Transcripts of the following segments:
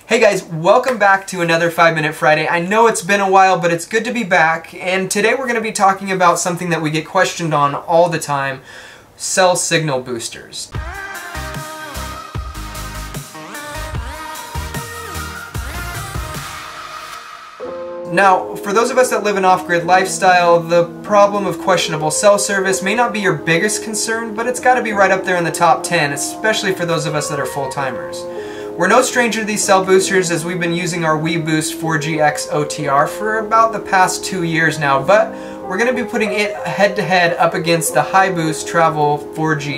Hey guys, welcome back to another 5 Minute Friday. I know it's been a while, but it's good to be back, and today we're going to be talking about something that we get questioned on all the time: cell signal boosters. Now, for those of us that live an off-grid lifestyle, the problem of questionable cell service may not be your biggest concern, but it's got to be right up there in the top 10, especially for those of us that are full-timers. We're no stranger to these cell boosters, as we've been using our WeBoost 4GX OTR for about the past 2 years now, but we're going to be putting it head-to-head up against the HiBoost Travel 4G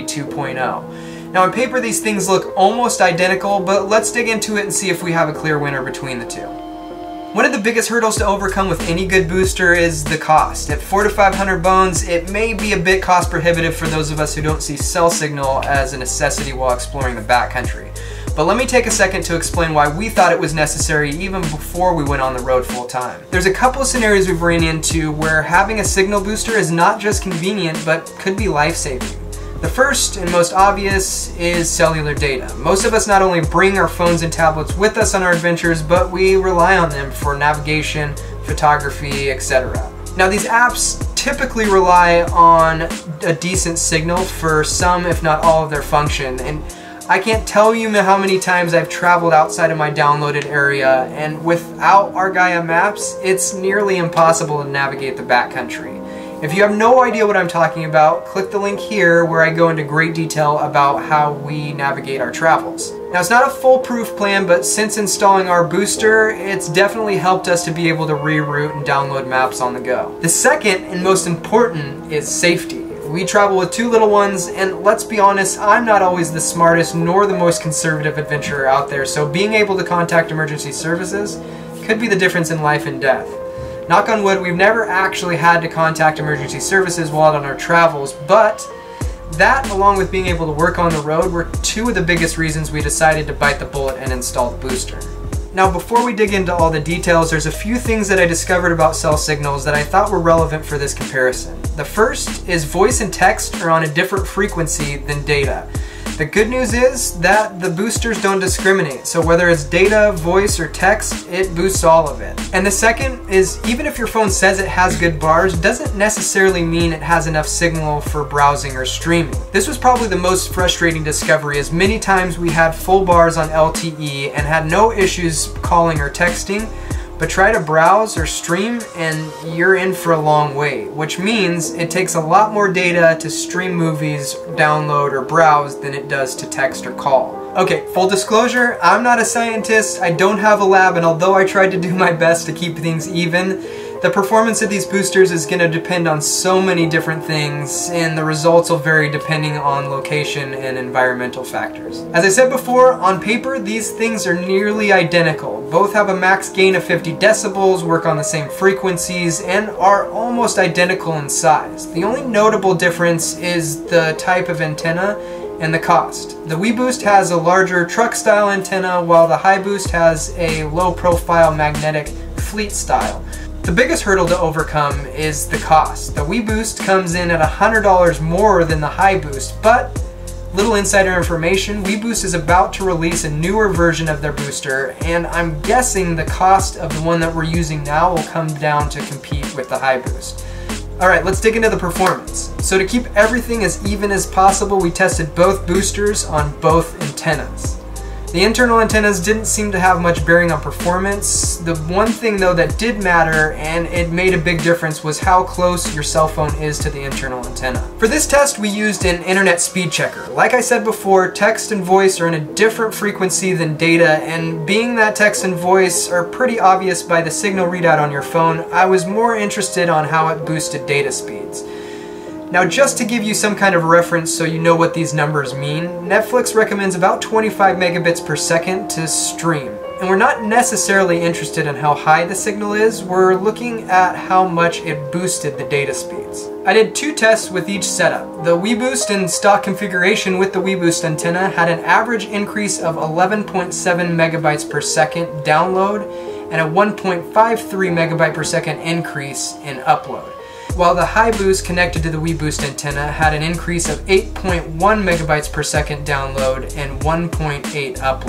2.0. Now on paper these things look almost identical, but let's dig into it and see if we have a clear winner between the two. One of the biggest hurdles to overcome with any good booster is the cost. At $400 to $500, it may be a bit cost prohibitive for those of us who don't see cell signal as a necessity while exploring the backcountry. But let me take a second to explain why we thought it was necessary even before we went on the road full time. There's a couple of scenarios we've ran into where having a signal booster is not just convenient, but could be life-saving. The first and most obvious is cellular data. Most of us not only bring our phones and tablets with us on our adventures, but we rely on them for navigation, photography, etc. Now these apps typically rely on a decent signal for some, if not all, of their function, and I can't tell you how many times I've traveled outside of my downloaded area, and without Argaia Maps, it's nearly impossible to navigate the backcountry. If you have no idea what I'm talking about, click the link here where I go into great detail about how we navigate our travels. Now it's not a foolproof plan, but since installing our booster, it's definitely helped us to be able to reroute and download maps on the go. The second and most important is safety. We travel with 2 little ones, and let's be honest, I'm not always the smartest nor the most conservative adventurer out there, so being able to contact emergency services could be the difference in life and death. Knock on wood, we've never actually had to contact emergency services while on our travels, but that, along with being able to work on the road, were 2 of the biggest reasons we decided to bite the bullet and install the booster. Now before we dig into all the details, there's a few things that I discovered about cell signals that I thought were relevant for this comparison. The first is voice and text are on a different frequency than data. The good news is that the boosters don't discriminate, so whether it's data, voice, or text, it boosts all of it. And the second is, even if your phone says it has good bars, doesn't necessarily mean it has enough signal for browsing or streaming. This was probably the most frustrating discovery, as many times we had full bars on LTE and had no issues calling or texting, but try to browse or stream and you're in for a long wait, which means it takes a lot more data to stream movies, download, or browse than it does to text or call. Okay, full disclosure, I'm not a scientist, I don't have a lab, and although I tried to do my best to keep things even, the performance of these boosters is going to depend on so many different things, and the results will vary depending on location and environmental factors. As I said before, on paper these things are nearly identical. Both have a max gain of 50 decibels, work on the same frequencies, and are almost identical in size. The only notable difference is the type of antenna and the cost. The WeBoost has a larger truck-style antenna, while the HiBoost has a low-profile magnetic fleet style. The biggest hurdle to overcome is the cost. The WeBoost comes in at $100 more than the HiBoost, but little insider information, WeBoost is about to release a newer version of their booster, and I'm guessing the cost of the one that we're using now will come down to compete with the HiBoost. Alright, let's dig into the performance. So to keep everything as even as possible, we tested both boosters on both antennas. The internal antennas didn't seem to have much bearing on performance. The one thing though that did matter, and it made a big difference, was how close your cell phone is to the internal antenna. For this test we used an internet speed checker. Like I said before, text and voice are in a different frequency than data, and being that text and voice are pretty obvious by the signal readout on your phone, I was more interested on how it boosted data speeds. Now just to give you some kind of reference so you know what these numbers mean, Netflix recommends about 25 megabits per second to stream. And we're not necessarily interested in how high the signal is, we're looking at how much it boosted the data speeds. I did 2 tests with each setup. The WeBoost in stock configuration with the WeBoost antenna had an average increase of 11.7 megabytes per second download and a 1.53 megabyte per second increase in upload, while the HiBoost connected to the WeBoost antenna had an increase of 8.1 megabytes per second download and 1.8 upload.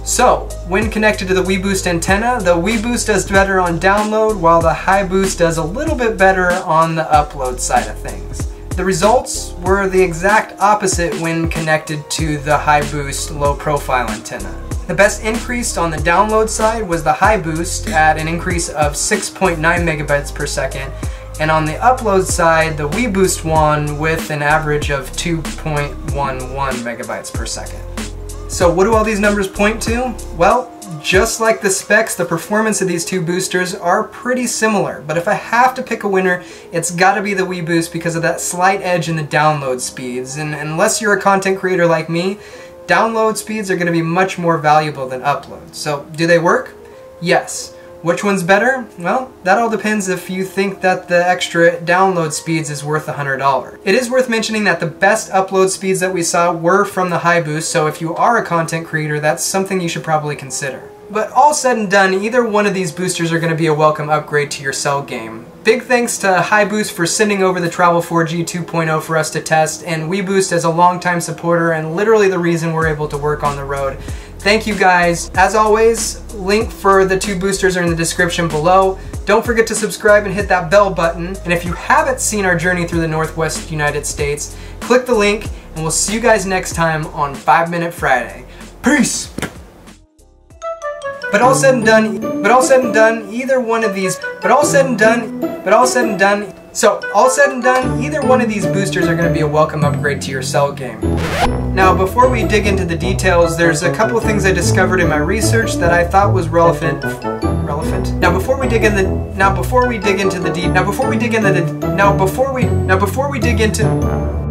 So, when connected to the WeBoost antenna, the WeBoost does better on download, while the HiBoost does a little bit better on the upload side of things. The results were the exact opposite when connected to the HiBoost low profile antenna. The best increase on the download side was the HiBoost at an increase of 6.9 megabytes per second, and on the upload side, the WeBoost won with an average of 2.11 megabytes per second. So what do all these numbers point to? Well, just like the specs, the performance of these two boosters are pretty similar, but if I have to pick a winner, it's gotta be the WeBoost because of that slight edge in the download speeds, and unless you're a content creator like me, download speeds are going to be much more valuable than upload. So, do they work? Yes. Which one's better? Well, that all depends if you think that the extra download speeds is worth $100. It is worth mentioning that the best upload speeds that we saw were from the HiBoost, so if you are a content creator, that's something you should probably consider. But all said and done, either one of these boosters are going to be a welcome upgrade to your cell game. Big thanks to HiBoost for sending over the Travel 4G 2.0 for us to test, and WeBoost as a longtime supporter and literally the reason we're able to work on the road. Thank you guys. As always, link for the two boosters are in the description below. Don't forget to subscribe and hit that bell button. And if you haven't seen our journey through the Northwest United States, click the link and we'll see you guys next time on 5 Minute Friday. Peace! But all said and done, either one of these boosters are going to be a welcome upgrade to your cell game. Now, before we dig into the details, there's a couple of things I discovered in my research that I thought was relevant. Now, before we dig into